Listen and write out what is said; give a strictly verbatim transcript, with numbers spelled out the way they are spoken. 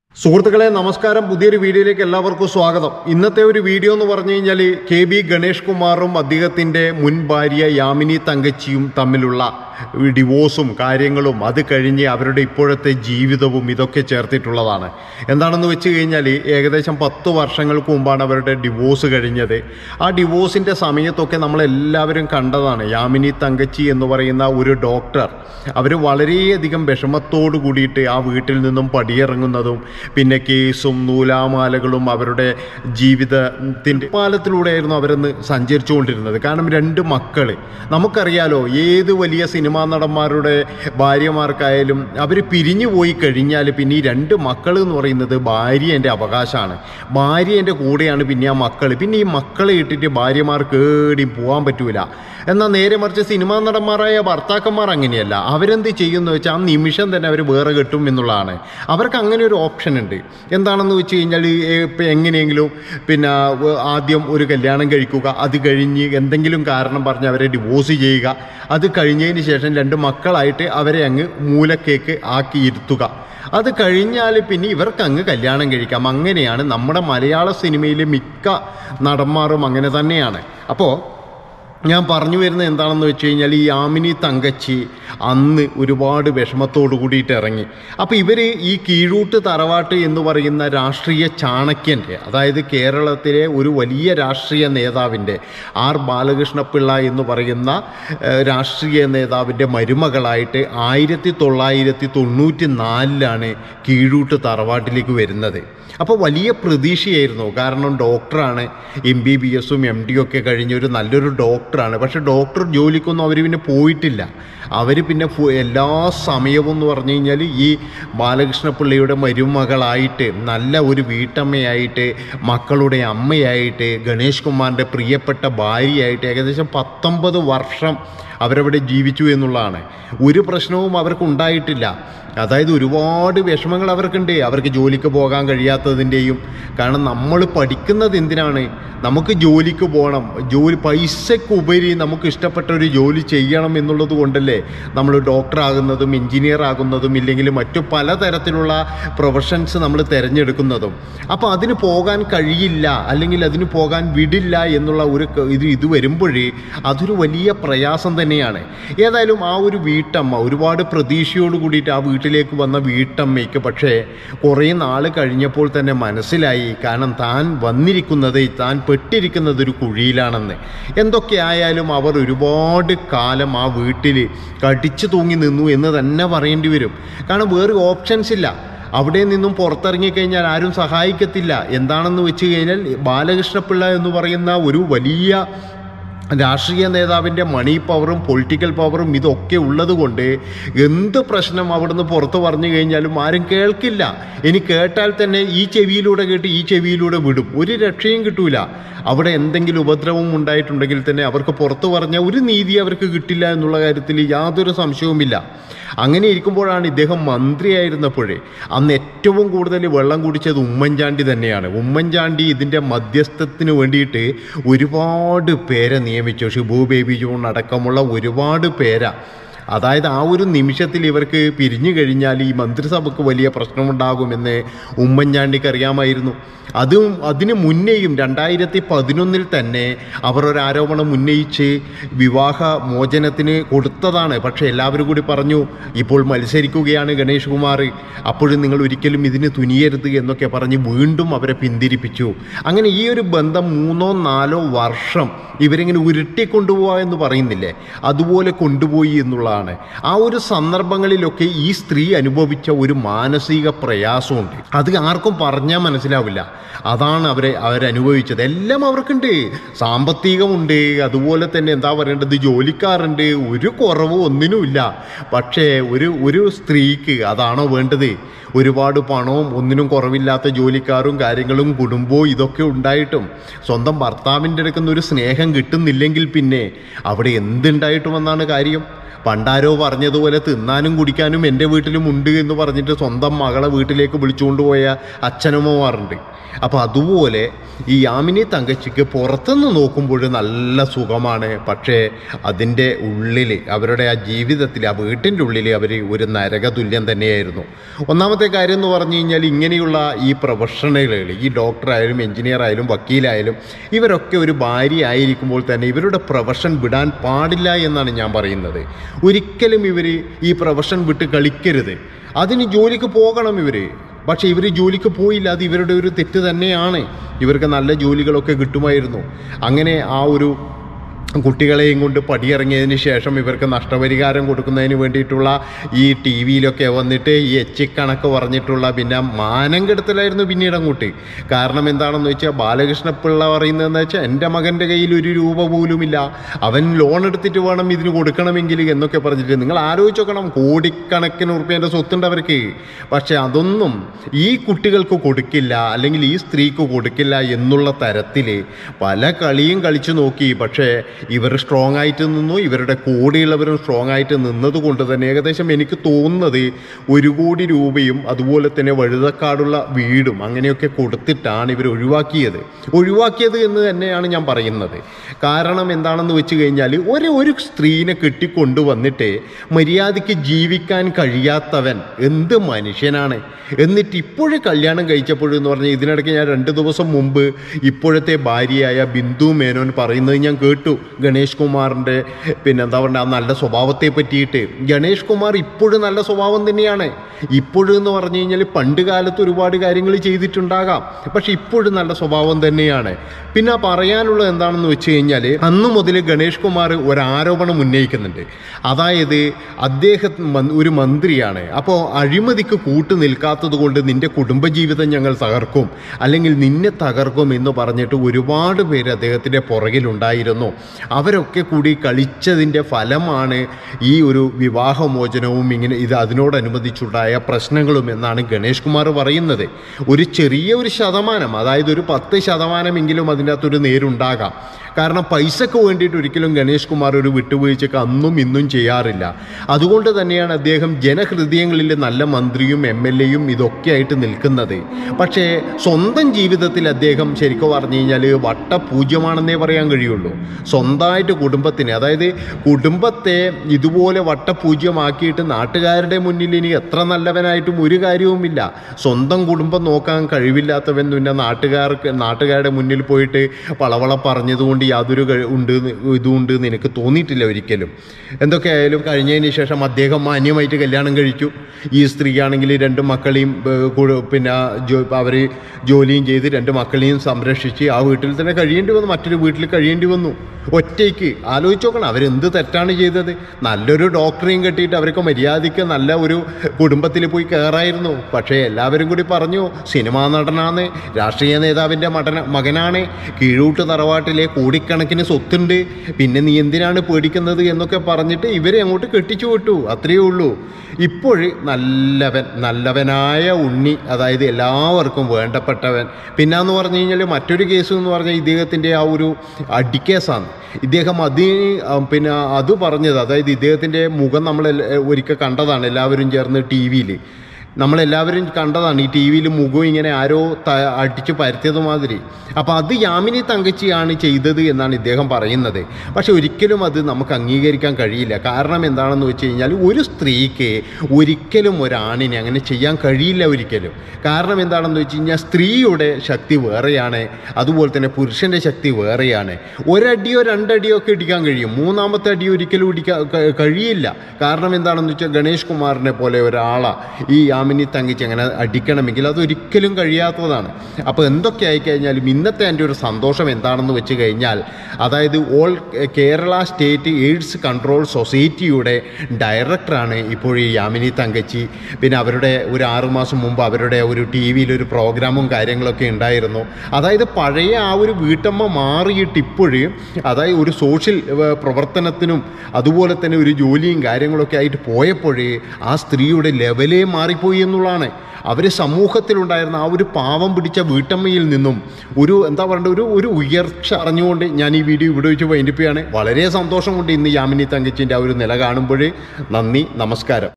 സുഹൃത്തുക്കളെ നമസ്കാരം. പുതിയൊരു വീഡിയോയിലേക്ക് എല്ലാവർക്കും സ്വാഗതം. ഇന്നത്തെ ഒരു വീഡിയോ എന്ന് പറഞ്ഞു കഴിഞ്ഞാൽ കെ ബി ഗണേഷ് കുമാറും അദ്ദേഹത്തിൻ്റെ മുൻ ഭാര്യ യാമിനി തങ്കച്ചിയും തമ്മിലുള്ള ഡിവോഴ്സും കാര്യങ്ങളും അത് കഴിഞ്ഞ് അവരുടെ ഇപ്പോഴത്തെ ജീവിതവും ഇതൊക്കെ ചേർത്തിട്ടുള്ളതാണ്. എന്താണെന്ന് വെച്ച് കഴിഞ്ഞാൽ ഏകദേശം പത്ത് വർഷങ്ങൾക്ക് മുമ്പാണ് അവരുടെ ഡിവോഴ്സ് കഴിഞ്ഞത്. ആ ഡിവോഴ്സിൻ്റെ സമയത്തൊക്കെ നമ്മളെല്ലാവരും കണ്ടതാണ്. യാമിനി തങ്കച്ചി എന്ന് പറയുന്ന ഒരു ഡോക്ടർ അവർ വളരെയധികം വിഷമത്തോടു കൂടിയിട്ട് ആ വീട്ടിൽ നിന്നും പടിയിറങ്ങുന്നതും പിന്നെ കേസും നൂലാമാലകളും അവരുടെ ജീവിതത്തിൻ്റെ പാലത്തിലൂടെയായിരുന്നു അവരന്ന് സഞ്ചരിച്ചു കൊണ്ടിരുന്നത്. കാരണം രണ്ട് മക്കൾ, നമുക്കറിയാലോ ഏത് വലിയ സിനിമാ നടന്മാരുടെ ഭാര്യമാർക്കായാലും അവർ പിരിഞ്ഞു പോയി കഴിഞ്ഞാൽ പിന്നെ ഈ രണ്ട് മക്കൾ എന്ന് പറയുന്നത് ഭാര്യേൻ്റെ അവകാശമാണ്. ഭാര്യേൻ്റെ കൂടെയാണ് പിന്നെ ആ മക്കൾ. പിന്നെ ഈ മക്കളെ ഇട്ടിട്ട് ഭാര്യമാർക്ക് ഏടിയും പോകാൻ പറ്റൂല. എന്നാൽ നേരെ മറിച്ച് സിനിമാ നടന്മാരായ ഭർത്താക്കന്മാർ അങ്ങനെയല്ല. അവരെന്ത് ചെയ്യുമെന്ന് വെച്ചാൽ ആ നിമിഷം തന്നെ അവർ വേറെ കെട്ടും എന്നുള്ളതാണ്. അവർക്ക് അങ്ങനെ ഒരു ഓപ്ഷൻ ഉണ്ട്. എന്താണെന്ന് വെച്ച് കഴിഞ്ഞാൽ ഇപ്പം എങ്ങനെയെങ്കിലും പിന്നെ ആദ്യം ഒരു കല്യാണം കഴിക്കുക, അത് കഴിഞ്ഞ് എന്തെങ്കിലും കാരണം പറഞ്ഞ് അവരെ ഡിവോഴ്സ് ചെയ്യുക, അത് കഴിഞ്ഞതിന് ശേഷം രണ്ട് മക്കളായിട്ട് അവരെ അങ്ങ് മൂലക്കേക്ക് ആക്കി ഇരുത്തുക. അത് കഴിഞ്ഞാൽ പിന്നെ ഇവർക്ക് അങ്ങ് കല്യാണം കഴിക്കാം. അങ്ങനെയാണ് നമ്മുടെ മലയാള സിനിമയിലെ മിക്ക നടന്മാരും അങ്ങനെ തന്നെയാണ്. അപ്പോൾ ഞാൻ പറഞ്ഞു വരുന്നത് എന്താണെന്ന് വെച്ച് കഴിഞ്ഞാൽ ഈ യാമിനി തങ്കച്ചി അന്ന് ഒരുപാട് വിഷമത്തോടു കൂടിയിട്ട് ഇറങ്ങി. അപ്പോൾ ഇവർ ഈ കീഴൂട്ട് തറവാട്ട് എന്ന് പറയുന്ന രാഷ്ട്രീയ ചാണക്യൻ്റെ, അതായത് കേരളത്തിലെ ഒരു വലിയ രാഷ്ട്രീയ നേതാവിൻ്റെ, ആർ ബാലകൃഷ്ണപിള്ള എന്ന് പറയുന്ന രാഷ്ട്രീയ നേതാവിൻ്റെ മരുമകളായിട്ട് ആയിരത്തി തൊള്ളായിരത്തി തൊണ്ണൂറ്റി നാലിലാണ് കീഴൂട്ട് തറവാട്ടിലേക്ക് വരുന്നത്. അപ്പോൾ വലിയ പ്രതീക്ഷയായിരുന്നു. കാരണം ഡോക്ടറാണ്, എം ബി ബി എസും എം ഡിയും ഒക്കെ കഴിഞ്ഞ ഒരു നല്ലൊരു ഡോക്ടറാണ്. പക്ഷേ ഡോക്ടർ ജോലിക്കൊന്നും അവർ പിന്നെ പോയിട്ടില്ല. അവർ പിന്നെ എല്ലാ സമയവും എന്ന് പറഞ്ഞു കഴിഞ്ഞാൽ ഈ ബാലകൃഷ്ണപിള്ളയുടെ മരുമകളായിട്ട്, നല്ല ഒരു വീട്ടമ്മയായിട്ട്, മക്കളുടെ അമ്മയായിട്ട്, ഗണേഷ് കുമാറിൻ്റെ പ്രിയപ്പെട്ട ഭാര്യയായിട്ട് ഏകദേശം പത്തൊമ്പത് വർഷം അവരവിടെ ജീവിച്ചു എന്നുള്ളതാണ്. ഒരു പ്രശ്നവും അവർക്കുണ്ടായിട്ടില്ല. അതായത് ഒരുപാട് വിഷമങ്ങൾ അവർക്കുണ്ട്. അവർക്ക് ജോലിക്ക് പോകാൻ കഴിയാത്തതിൻ്റെയും. കാരണം നമ്മൾ പഠിക്കുന്നത് എന്തിനാണ്? നമുക്ക് ജോലിക്ക് പോകണം. ജോലി പൈസക്കുപരി നമുക്ക് ഇഷ്ടപ്പെട്ട ഒരു ജോലി ചെയ്യണം എന്നുള്ളത് കൊണ്ടല്ലേ നമ്മൾ ഡോക്ടറാകുന്നതും എൻജിനീയർ ആകുന്നതും ഇല്ലെങ്കിൽ മറ്റു പലതരത്തിലുള്ള പ്രൊഫഷൻസ് നമ്മൾ തിരഞ്ഞെടുക്കുന്നതും. അപ്പോൾ അതിന് പോകാൻ കഴിയില്ല അല്ലെങ്കിൽ അതിന് പോകാൻ വിടില്ല എന്നുള്ള ഒരു ഇത് ഇത് വരുമ്പോഴേ അതൊരു വലിയ പ്രയാസം തന്നെയാണ്. ഏതായാലും ആ ഒരു വീട്ടമ്മ ഒരുപാട് പ്രതീക്ഷയോട് കൂടിയിട്ട് ആ വീട്ടിലേക്ക് വന്ന വീട്ടമ്മയ്ക്ക് പക്ഷേ കുറേ നാൾ കഴിഞ്ഞപ്പോൾ തന്നെ മനസ്സിലായി, കാരണം താൻ വന്നിരിക്കുന്നത്, താൻ പെട്ടിരിക്കുന്നത് ഒരു കുഴിയിലാണെന്ന്. എന്തൊക്കെ ആയാലും അവർ ഒരുപാട് കാലം ആ വീട്ടിൽ കടിച്ചു തൂങ്ങി നിന്നു എന്ന് തന്നെ പറയേണ്ടി വരും. കാരണം വേറെ ഓപ്ഷൻസ് ഇല്ല. അവിടെ നിന്നും പുറത്തിറങ്ങിക്കഴിഞ്ഞാൽ ആരും സഹായിക്കത്തില്ല. എന്താണെന്ന് വെച്ച് കഴിഞ്ഞാൽ ബാലകൃഷ്ണപിള്ള എന്ന് പറയുന്ന ഒരു വലിയ രാഷ്ട്രീയ നേതാവിൻ്റെ മണി പവറും പൊളിറ്റിക്കൽ പവറും ഇതൊക്കെ ഉള്ളത് കൊണ്ട് എന്ത് പ്രശ്നം അവിടുന്ന് പുറത്ത് പറഞ്ഞു കഴിഞ്ഞാലും ആരും കേൾക്കില്ല. ഇനി കേട്ടാൽ തന്നെ ഈ ചെവിയിലൂടെ കേട്ട് ഈ ചെവിയിലൂടെ വിടും. ഒരു രക്ഷയും കിട്ടൂല. അവിടെ എന്തെങ്കിലും ഉപദ്രവം ഉണ്ടായിട്ടുണ്ടെങ്കിൽ തന്നെ അവർക്ക് പുറത്ത് പറഞ്ഞാൽ ഒരു നീതി അവർക്ക് കിട്ടില്ല എന്നുള്ള കാര്യത്തിൽ യാതൊരു സംശയവുമില്ല. അങ്ങനെ ഇരിക്കുമ്പോഴാണ് ഇദ്ദേഹം മന്ത്രിയായിരുന്നപ്പോഴേ അന്ന് ഏറ്റവും കൂടുതൽ വെള്ളം കുടിച്ചത് ഉമ്മൻചാണ്ടി തന്നെയാണ്. ഉമ്മൻചാണ്ടി ഇതിൻ്റെ മധ്യസ്ഥത്തിന് വേണ്ടിയിട്ട് ഒരുപാട് പേരെ നിയമിച്ചു. ഷിബു ബേബി ജോൺ അടക്കമുള്ള ഒരുപാട് പേരാ. അതായത് ആ ഒരു നിമിഷത്തിൽ ഇവർക്ക് പിരിഞ്ഞു കഴിഞ്ഞാൽ ഈ മന്ത്രിസഭയ്ക്ക് വലിയ പ്രശ്നമുണ്ടാകുമെന്ന് ഉമ്മൻചാണ്ടിക്ക് അറിയാമായിരുന്നു. അതും അതിന് മുന്നേയും രണ്ടായിരത്തി പതിനൊന്നിൽ തന്നെ അവർ ഒരു ആരോപണം ഉന്നയിച്ച് വിവാഹ മോചനത്തിന് കൊടുത്തതാണ്. പക്ഷേ എല്ലാവരും കൂടി പറഞ്ഞു ഇപ്പോൾ മത്സരിക്കുകയാണ് ഗണേഷ് കുമാർ, അപ്പോഴും നിങ്ങൾ ഒരിക്കലും ഇതിന് തുനിയരുത് എന്നൊക്കെ പറഞ്ഞ് വീണ്ടും അവരെ പിന്തിരിപ്പിച്ചു. അങ്ങനെ ഈ ഒരു ബന്ധം മൂന്നോ നാലോ വർഷം ഇവരിങ്ങനെ ഉരുട്ടിക്കൊണ്ടുപോവുക എന്ന് പറയുന്നില്ലേ, അതുപോലെ കൊണ്ടുപോയി എന്നുള്ളതാണ്. ആ ഒരു സന്ദർഭങ്ങളിലൊക്കെ ഈ സ്ത്രീ അനുഭവിച്ച ഒരു മാനസിക പ്രയാസമുണ്ട്. അത് ആർക്കും പറഞ്ഞാൽ മനസ്സിലാവില്ല. അതാണ് അവരെ അവരനുഭവിച്ചത്. എല്ലാം അവർക്കുണ്ട്. സാമ്പത്തികമുണ്ട്, അതുപോലെ തന്നെ എന്താ പറയേണ്ടത്, ജോലിക്കാരുണ്ട്, ഒരു കുറവ് ഒന്നിനുമില്ല. പക്ഷേ ഒരു ഒരു സ്ത്രീക്ക് അതാണോ വേണ്ടത്? ഒരുപാട് പണവും ഒന്നിനും കുറവില്ലാത്ത ജോലിക്കാരും കാര്യങ്ങളും കുടുംബവും ഇതൊക്കെ ഉണ്ടായിട്ടും സ്വന്തം ഭർത്താവിൻ്റെ അടുക്കുന്ന ഒരു സ്നേഹം കിട്ടുന്നില്ലെങ്കിൽ പിന്നെ അവിടെ എന്തുണ്ടായിട്ടുമെന്നാണ് കാര്യം. പണ്ടാരോ പറഞ്ഞതുപോലെ തിന്നാനും കുടിക്കാനും എൻ്റെ വീട്ടിലും ഉണ്ട് എന്ന് പറഞ്ഞിട്ട് സ്വന്തം മകളെ വീട്ടിലേക്ക് വിളിച്ചുകൊണ്ട് പോയ അച്ഛനമ്മമാരുണ്ട്. അപ്പോൾ അതുപോലെ ഈ യാമിനി തങ്കച്ചിക്ക് പുറത്തുനിന്ന് നോക്കുമ്പോൾ നല്ല സുഖമാണ്. പക്ഷേ അതിൻ്റെ ഉള്ളിൽ, അവരുടെ ആ ജീവിതത്തിൽ, ആ വീട്ടിൻ്റെ ഉള്ളിൽ അവർ ഒരു നരകതുല്യം തന്നെയായിരുന്നു. ഒന്നാമത്തെ കാര്യം എന്ന് പറഞ്ഞു കഴിഞ്ഞാൽ, ഇങ്ങനെയുള്ള ഈ പ്രൊഫഷണലുകൾ, ഈ ഡോക്ടറായാലും എഞ്ചിനീയർ ആയാലും വക്കീലായാലും, ഇവരൊക്കെ ഒരു ഭാര്യ ആയിരിക്കുമ്പോൾ തന്നെ ഇവരുടെ പ്രൊഫഷൻ വിടാൻ പാടില്ല എന്നാണ് ഞാൻ പറയുന്നത്. ഒരിക്കലും ഇവർ ഈ പ്രൊഫഷൻ വിട്ട് കളിക്കരുത്. അതിന് ജോലിക്ക് പോകണം ഇവർ. പക്ഷേ ഇവർ ജോലിക്ക് പോയില്ല. അത് ഇവരുടെ ഒരു തെറ്റ് തന്നെയാണ്. ഇവർക്ക് നല്ല ജോലികളൊക്കെ കിട്ടുമായിരുന്നു. അങ്ങനെ ആ ഒരു കുട്ടികളെയും കൊണ്ട് പടിയിറങ്ങിയതിന് ശേഷം ഇവർക്ക് നഷ്ടപരിഹാരം കൊടുക്കുന്നതിന് വേണ്ടിയിട്ടുള്ള ഈ ടി വിയിലൊക്കെ വന്നിട്ട് ഈ എച്ചിക്കണക്ക് പറഞ്ഞിട്ടുള്ള പിന്നെ മാനം കെടുത്തലായിരുന്നു പിന്നീട് അങ്ങോട്ട്. കാരണം എന്താണെന്ന് വെച്ചാൽ, ബാലകൃഷ്ണപിള്ള പറയുന്നതെന്ന് വെച്ചാൽ, എൻ്റെ മകൻ്റെ കയ്യിൽ ഒരു രൂപ പോലുമില്ല, അവൻ ലോൺ എടുത്തിട്ട് വേണം ഇതിന് കൊടുക്കണമെങ്കിൽ എന്നൊക്കെ പറഞ്ഞിട്ട്. നിങ്ങൾ ആലോചിച്ച് നോക്കണം, കോടിക്കണക്കിന് ഉറുപ്പ്യേൻ്റെ സ്വത്തുണ്ട് അവർക്ക്. പക്ഷേ അതൊന്നും ഈ കുട്ടികൾക്ക് കൊടുക്കില്ല, അല്ലെങ്കിൽ ഈ സ്ത്രീക്ക് കൊടുക്കില്ല എന്നുള്ള തരത്തിൽ പല കളിയും കളിച്ചു നോക്കി. പക്ഷേ ഇവർ സ്ട്രോങ് ആയിട്ട് നിന്നു. ഇവരുടെ കൂടെയുള്ളവരും സ്ട്രോങ് ആയിട്ട് നിന്നത് കൊണ്ട് തന്നെ ഏകദേശം എനിക്ക് തോന്നുന്നത് ഒരു കോടി രൂപയും അതുപോലെ തന്നെ വഴുതക്കാടുള്ള വീടും അങ്ങനെയൊക്കെ കൊടുത്തിട്ടാണ് ഇവർ ഒഴിവാക്കിയത് ഒഴിവാക്കിയത് എന്ന് തന്നെയാണ് ഞാൻ പറയുന്നത്. കാരണം എന്താണെന്ന് വെച്ച് കഴിഞ്ഞാൽ, ഒരു ഒരു സ്ത്രീനെ കെട്ടിക്കൊണ്ടുവന്നിട്ട് മര്യാദയ്ക്ക് ജീവിക്കാൻ കഴിയാത്തവൻ എന്ത് മനുഷ്യനാണ്. എന്നിട്ട് ഇപ്പോഴും കല്യാണം കഴിച്ചപ്പോഴെന്ന് പറഞ്ഞാൽ, ഇതിനിടയ്ക്ക് ഞാൻ രണ്ട് ദിവസം മുമ്പ് ഇപ്പോഴത്തെ ഭാര്യയായ ബിന്ദു മേനോൻ പറയുന്നത് ഞാൻ കേട്ടു, ഗണേഷ് കുമാറിൻ്റെ പിന്നെ എന്താ പറയുക, ആ നല്ല സ്വഭാവത്തെ പറ്റിയിട്ട്. ഗണേഷ് കുമാർ ഇപ്പോഴും നല്ല സ്വഭാവം തന്നെയാണ്. ഇപ്പോഴും എന്ന് പറഞ്ഞു കഴിഞ്ഞാൽ, പണ്ട് കാലത്ത് ഒരുപാട് കാര്യങ്ങൾ ചെയ്തിട്ടുണ്ടാകാം, പക്ഷെ ഇപ്പോഴും നല്ല സ്വഭാവം തന്നെയാണ്. പിന്നെ പറയാനുള്ളത് എന്താണെന്ന് വെച്ച് കഴിഞ്ഞാൽ, അന്ന് മുതൽ ഗണേഷ് കുമാർ ഒരാരോപണം ഉന്നയിക്കുന്നുണ്ട്. അതായത് അദ്ദേഹം ഒരു മന്ത്രിയാണ്, അപ്പോൾ അഴിമതിക്ക് കൂട്ടു നിൽക്കാത്തത് കൊണ്ട് നിൻ്റെ കുടുംബജീവിതം ഞങ്ങൾ തകർക്കും, അല്ലെങ്കിൽ നിന്നെ തകർക്കും എന്ന് പറഞ്ഞിട്ട് ഒരുപാട് പേര് അദ്ദേഹത്തിൻ്റെ പുറകിലുണ്ടായിരുന്നു. അവരൊക്കെ കൂടി കളിച്ചതിൻ്റെ ഫലമാണ് ഈ ഒരു വിവാഹമോചനവും ഇങ്ങനെ ഇത് അതിനോടനുബന്ധിച്ചുണ്ടായ പ്രശ്നങ്ങളും എന്നാണ് ഗണേഷ് കുമാർ പറയുന്നത്. ഒരു ചെറിയ ഒരു ശതമാനം, അതായത് ഒരു പത്ത് ശതമാനമെങ്കിലും അതിൻ്റെ അകത്തൊരു നേരുണ്ടാകാം. കാരണം പൈസക്ക് വേണ്ടിയിട്ട് ഒരിക്കലും ഗണേഷ് കുമാർ ഒരു വിട്ടുവീഴ്ചക്ക് അന്നും ഇന്നും ചെയ്യാറില്ല. അതുകൊണ്ട് തന്നെയാണ് അദ്ദേഹം ജനഹൃദയങ്ങളിൽ നല്ല മന്ത്രിയും എം എൽ എയും ഇതൊക്കെ ആയിട്ട് നിൽക്കുന്നത്. പക്ഷേ സ്വന്തം ജീവിതത്തിൽ അദ്ദേഹം ശരിക്കും പറഞ്ഞു കഴിഞ്ഞാൽ വട്ടപൂജ്യമാണെന്നേ പറയാൻ കഴിയുള്ളൂ. സ്വന്തമായിട്ട് കുടുംബത്തിന്, അതായത് കുടുംബത്തെ ഇതുപോലെ വട്ടപൂജ്യമാക്കിയിട്ട് നാട്ടുകാരുടെ മുന്നിൽ ഇനി എത്ര നല്ലവനായിട്ടും ഒരു കാര്യവുമില്ല. സ്വന്തം കുടുംബം നോക്കാൻ കഴിവില്ലാത്തവൻ പിന്നെ നാട്ടുകാർക്ക് നാട്ടുകാരുടെ മുന്നിൽ പോയിട്ട് പളവള പറഞ്ഞതുകൊണ്ട് യാതൊരു ഉണ്ട് ഇതുകൊണ്ട് എന്ന് എനിക്ക് തോന്നിയിട്ടില്ല ഒരിക്കലും. എന്തൊക്കെയായാലും കഴിഞ്ഞതിന് ശേഷം അദ്ദേഹം മാന്യമായിട്ട് കല്യാണം കഴിച്ചു. ഈ സ്ത്രീയാണെങ്കിൽ രണ്ട് മക്കളെയും പിന്നെ അവർ ജോലിയും ചെയ്ത് രണ്ട് മക്കളെയും സംരക്ഷിച്ച് ആ വീട്ടിൽ തന്നെ കഴിയേണ്ടി വന്നു, മറ്റൊരു വീട്ടിൽ കഴിയേണ്ടി വന്നു ഒറ്റയ്ക്ക്. ആലോചിച്ച് നോക്കണം, അവരെന്ത് തെറ്റാണ് ചെയ്തത്. നല്ലൊരു ഡോക്ടറെയും കെട്ടിയിട്ട് അവർക്ക് മര്യാദയ്ക്ക് നല്ല ഒരു കുടുംബത്തിൽ പോയി കയറായിരുന്നു. പക്ഷേ എല്ലാവരും കൂടി പറഞ്ഞു, സിനിമാ നടനാണ്, രാഷ്ട്രീയ നേതാവിൻ്റെ മടന മകനാണ്, കീഴൂട്ട് തറവാട്ടിലെ കോടിക്കണക്കിന് സ്വത്തുണ്ട്, പിന്നെ നീ എന്തിനാണ് പേടിക്കുന്നത് എന്നൊക്കെ പറഞ്ഞിട്ട് ഇവരെ അങ്ങോട്ട് കെട്ടിച്ചു വിട്ടു. അത്രയേ ഉള്ളൂ. ഇപ്പോൾ നല്ലവൻ, നല്ലവനായ ഉണ്ണി, അതായത് എല്ലാവർക്കും വേണ്ടപ്പെട്ടവൻ. പിന്നെന്ന് പറഞ്ഞു കഴിഞ്ഞാൽ മറ്റൊരു കേസ് എന്ന് പറഞ്ഞാൽ ഇദ്ദേഹത്തിൻ്റെ ആ ഒരു അടിക്കേസാണ്. ഇദ്ദേഹം അതിന് പിന്നെ അത് പറഞ്ഞത്, അതായത് ഇദ്ദേഹത്തിൻ്റെ മുഖം നമ്മൾ ഒരിക്കൽ കണ്ടതാണ് എല്ലാവരും ചേർന്ന് ടി വിയിൽ. നമ്മളെല്ലാവരും കണ്ടതാണ് ഈ ടി വിയിൽ മുഖം ഇങ്ങനെ ആരോ ത അടിച്ച് പരത്തിയത് മാതിരി. അപ്പോൾ അത് യാമിനി തങ്കച്ചിയാണ് ചെയ്തത് എന്നാണ് ഇദ്ദേഹം പറയുന്നത്. പക്ഷെ ഒരിക്കലും അത് നമുക്ക് അംഗീകരിക്കാൻ കഴിയില്ല. കാരണം എന്താണെന്ന് വെച്ച് കഴിഞ്ഞാൽ, ഒരു സ്ത്രീക്ക് ഒരിക്കലും ഒരാണിനെ അങ്ങനെ ചെയ്യാൻ കഴിയില്ല ഒരിക്കലും. കാരണം എന്താണെന്ന് വെച്ച് കഴിഞ്ഞാൽ, സ്ത്രീയുടെ ശക്തി വേറെയാണ്, അതുപോലെ തന്നെ പുരുഷൻ്റെ ശക്തി വേറെയാണ്. ഒരടിയോ രണ്ടടിയോ ഒക്കെ ഇടിക്കാൻ കഴിയും, മൂന്നാമത്തെ അടിയോ ഒരിക്കലും ഇടിക്കാൻ കഴിയില്ല. കാരണം എന്താണെന്ന് വെച്ചാൽ, ഗണേഷ് കുമാറിനെ പോലെ ഒരാളാ ഈ യാമിനി തങ്കച്ചി അങ്ങനെ അടിക്കണമെങ്കിൽ അതൊരിക്കലും കഴിയാത്തതാണ്. അപ്പോൾ എന്തൊക്കെ ആയിക്കഴിഞ്ഞാലും ഇന്നത്തെ എൻ്റെ ഒരു സന്തോഷം എന്താണെന്ന് വെച്ച് കഴിഞ്ഞാൽ, അതായത് all Kerala state AIDS control സൊസൈറ്റിയുടെ ഡയറക്ടറാണ് ഇപ്പോൾ ഈ യാമിനി തങ്കച്ചി. പിന്നെ അവരുടെ ഒരു ആറുമാസം മുമ്പ് അവരുടെ ഒരു ടി വിയിലൊരു പ്രോഗ്രാമും കാര്യങ്ങളൊക്കെ ഉണ്ടായിരുന്നു. അതായത് പഴയ ആ ഒരു വീട്ടമ്മ മാറിയിട്ട് ഇപ്പോഴും അതായത് ഒരു സോഷ്യൽ പ്രവർത്തനത്തിനും അതുപോലെ തന്നെ ഒരു ജോലിയും കാര്യങ്ങളൊക്കെ ആയിട്ട് പോയപ്പോഴേ ആ സ്ത്രീയുടെ ലെവലേ മാറിപ്പോയി പോയി എന്നുള്ളതാണ്. അവർ സമൂഹത്തിലുണ്ടായിരുന്ന ആ ഒരു പാവം പിടിച്ച വീട്ടമ്മയിൽ നിന്നും ഒരു എന്താ പറയേണ്ടത് ഒരു ഒരു ഉയർച്ച അറിഞ്ഞുകൊണ്ട് ഞാൻ ഈ വീഡിയോ ഇവിടെ വെച്ച് വൈൻഡിപ്പിക്കുകയാണ്. വളരെ സന്തോഷമുണ്ട് ഇന്ന് യാമിനി തങ്കച്ചിൻ്റെ ആ ഒരു നില കാണുമ്പോൾ. നന്ദി, നമസ്കാരം.